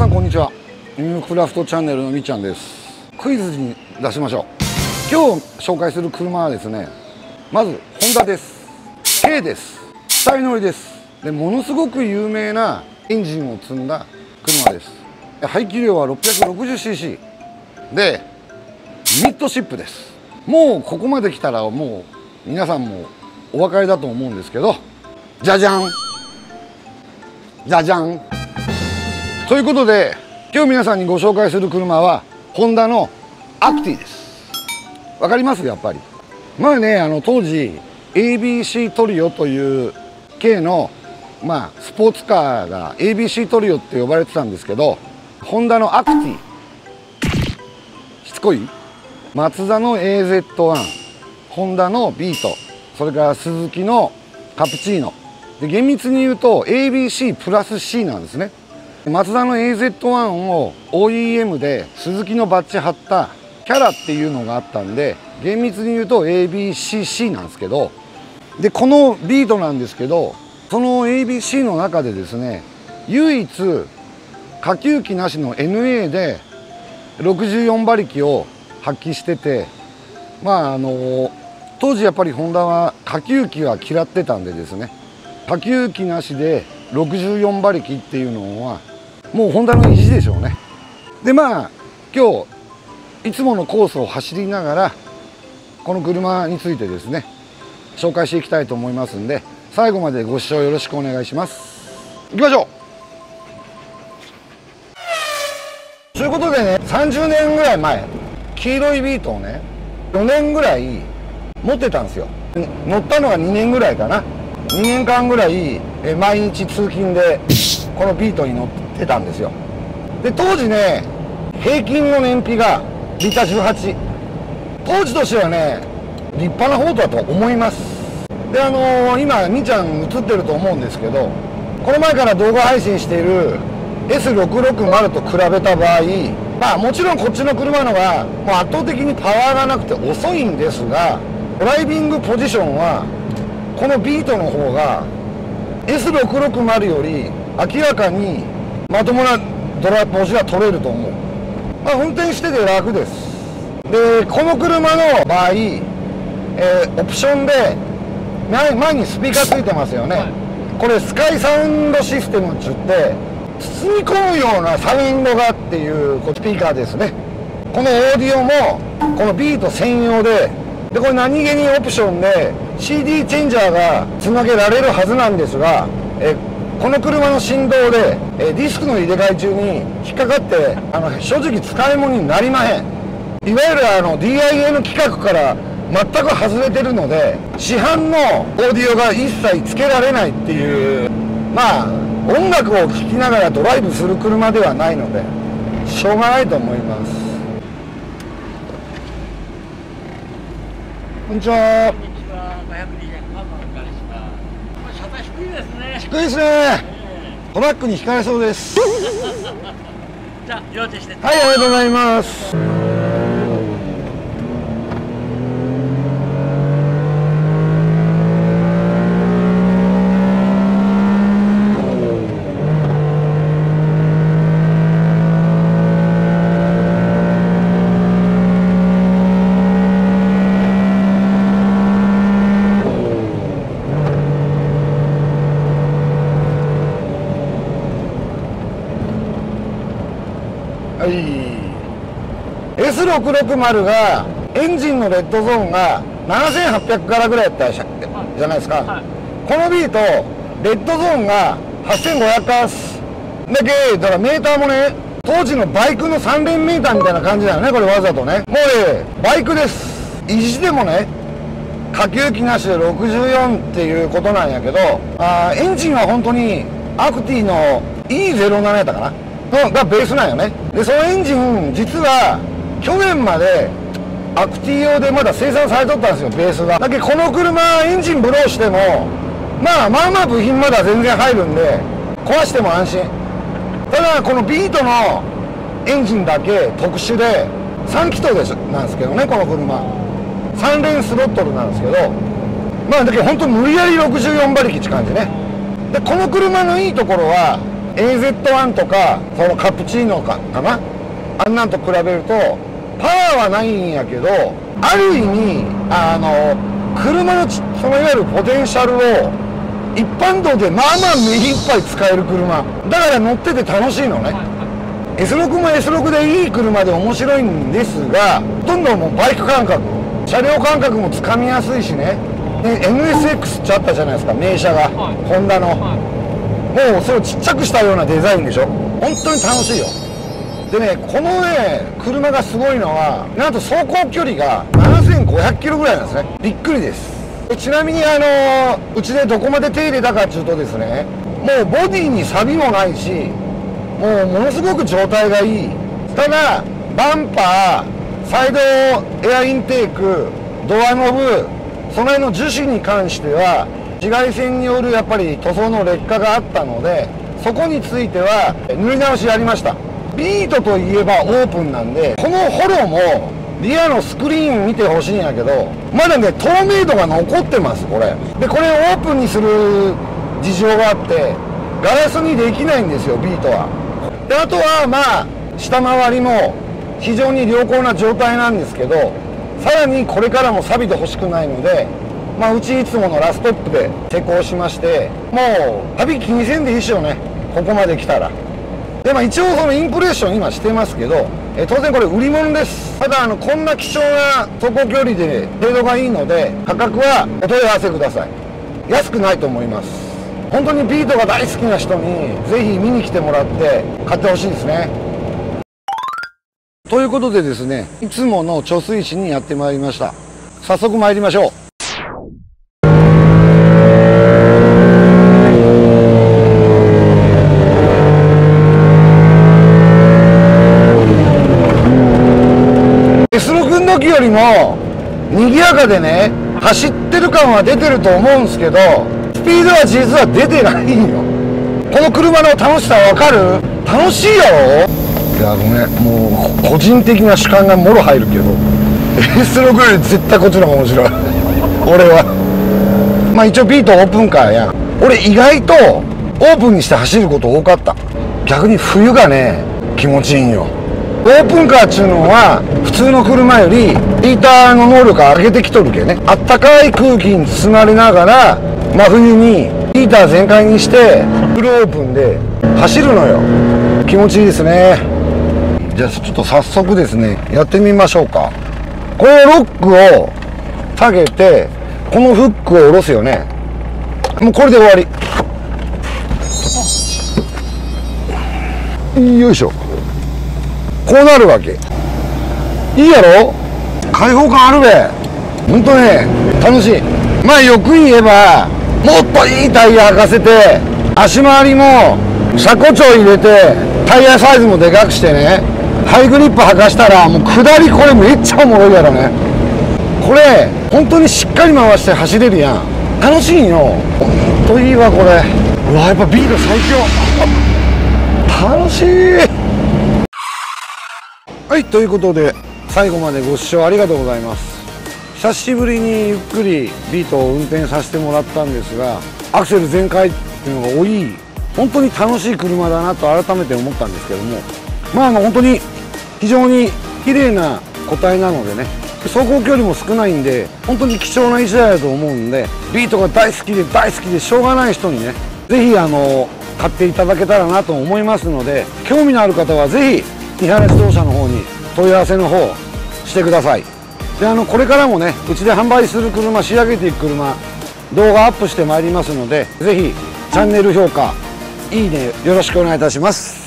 んこんにちは。ニュークラフトチャンネルのみっちゃんです。クイズに出しましょう。今日紹介する車はですね、まずホンダです。軽です。機体乗りです。でものすごく有名なエンジンを積んだ車です。排気量は 660cc でミッドシップです。もうここまで来たらもう皆さんもお分かりだと思うんですけど、じゃじゃんじゃじゃんということで、今日皆さんにご紹介する車はホンダのアクティです。わかります？やっぱりまあね、当時 ABC トリオという軽のスポーツカーが ABC トリオって呼ばれてたんですけど、ホンダのアクティ、しつこい？マツダの AZ1、ホンダのビート、それからスズキのカプチーノで、厳密に言うと ABC プラス C なんですね。マツダの AZ1 を OEM でスズキのバッジ貼ったキャラっていうのがあったんで、厳密に言うと ABCC なんですけど、でこのビートなんですけど、その ABC の中でですね、唯一下級機なしの NA で64馬力を発揮してて、当時やっぱりホンダは下級機は嫌ってたんでですね、下級機なしで64馬力っていうのはもうホンダの意地でしょうね。で今日いつものコースを走りながらこの車についてですね紹介していきたいと思いますんで、最後までご視聴よろしくお願いします。行きましょう。ということでね、30年ぐらい前、黄色いビートをね4年ぐらい持ってたんですよ。乗ったのが2年ぐらいかな。2年間ぐらい毎日通勤でこのビートに乗ってたんですよ。で当時ね、平均の燃費がリッター18、当時としてはね立派な方だと思います。で今みーちゃん映ってると思うんですけど、この前から動画配信している S660 と比べた場合、もちろんこっちの車のがもう圧倒的にパワーがなくて遅いんですが、ドライビングポジションはこのビートの方が S660 より明らかにまともなドライブポジが取れると思う。運転してて楽です。でこの車の場合、オプションで前にスピーカーついてますよね、これスカイサウンドシステムって言って包み込むようなサウンドがっていうスピーカーですね。このオーディオもこのビート専用で、これ何気にオプションで CD チェンジャーがつなげられるはずなんですが、この車の振動でディスクの入れ替え中に引っかかって正直使い物になりまへん。いわゆるDIN 規格から全く外れてるので、市販のオーディオが一切つけられないっていう、音楽を聴きながらドライブする車ではないのでしょうがないと思います。こんにちは。 こんにちは。520円パンのお借りします。車体低いですね。 低いですね。トラックに引かれそうです。 じゃあ用心して。 はい、ありがとうございます。S660 がエンジンのレッドゾーンが7800からぐらいやったじゃないですか、このビートレッドゾーンが8500からすだけだから、メーターもね当時のバイクの3連メーターみたいな感じだよね。これわざとね、もうバイクです。意地でもね下級機なしで64っていうことなんやけど、エンジンは本当にアクティの E07 やったかながベースなんよね。でそのエンジン実は去年までアクティ用でまだ生産されとったんですよ、ベースが。だけどこの車エンジンブローしてもまあ部品まだ全然入るんで壊しても安心。ただこのビートのエンジンだけ特殊で3気筒なんですけどね、この車3連スロットルなんですけど、だけど本当無理やり64馬力って感じね。でこの車のいいところは AZ1 とかそのカプチーノかな、あんなんと比べるとパワーはないんやけど、ある意味車のそのいわゆるポテンシャルを一般道でまあまあ目いっぱい使える車だから乗ってて楽しいのね。 S6 も S6 でいい車で面白いんですが、ほとんどもうバイク感覚、車両感覚もつかみやすいしね。で NSX ってあったじゃないですか、名車が、ホンダの、もうそれをちっちゃくしたようなデザインでしょ。本当に楽しいよ。でね、このね車がすごいのは、なんと走行距離が7500キロぐらいなんですね。びっくりです。ちなみにうちでどこまで手入れたかっていうとですね、もうボディに錆もないし、もうものすごく状態がいい。ただバンパー、サイドエアインテーク、ドアノブ、その辺の樹脂に関しては紫外線によるやっぱり塗装の劣化があったので、そこについては塗り直しやりました。ビートといえばオープンなんで、このホロもリアのスクリーン見てほしいんやけど、まだね透明度が残ってます。これで、これをオープンにする事情があってガラスにできないんですよ、ビートは。であとはまあ下回りも非常に良好な状態なんですけど、さらにこれからも錆びてほしくないので、まあ、うちいつものラストップで施工しまして、もう錆び気にせんでいいっしょね、ここまで来たら。でまあ一応そのインプレッション今してますけど、当然これ売り物です。ただこんな貴重な走行距離で程度がいいので、価格はお問い合わせください。安くないと思います。本当にビートが大好きな人にぜひ見に来てもらって買ってほしいですね。ということでですね、いつもの貯水池にやってまいりました。早速参りましょう。S6 の時よりも賑やかでね、走ってる感は出てると思うんですけど、スピードは実は出てないよ。この車の楽しさわかる？楽しいやろ？いやごめん、もう個人的な主観がもろ入るけど S6 より絶対こっちの方が面白い俺は。まあ一応ビートオープンカーやん。俺意外とオープンにして走ること多かった。逆に冬がね気持ちいいんよ。オープンカーっちゅうのは普通の車よりヒーターの能力上げてきとるけね。あったかい空気に包まれながら真冬にヒーター全開にしてフルオープンで走るのよ。気持ちいいですね。じゃあちょっと早速ですねやってみましょうか。このロックを下げてこのフックを下ろすよね。もうこれで終わり。よいしょ。こうなるわけ。いいやろ？開放感あるべ。ほんとね楽しい。まあよく言えばもっといいタイヤ履かせて、足回りも車庫長入れてタイヤサイズもでかくしてね、ハイグリップ履かしたらもう下りこれめっちゃおもろいやろね。これ本当にしっかり回して走れるやん。楽しいんよ。ほんといいわこれ。うわやっぱビール最強。楽しい。はい、ということで最後までご視聴ありがとうございます。久しぶりにゆっくりビートを運転させてもらったんですが、アクセル全開っていうのが多い、本当に楽しい車だなと改めて思ったんですけども、まあ本当に非常に綺麗な個体なのでね、走行距離も少ないんで本当に貴重な1台だと思うんで、ビートが大好きで大好きでしょうがない人にね、ぜひ買っていただけたらなと思いますので、興味のある方はぜひ三原自動車の方に問い合わせの方してください。でこれからもねうちで販売する車、仕上げていく車動画アップしてまいりますので、ぜひチャンネル評価いいねよろしくお願いいたします。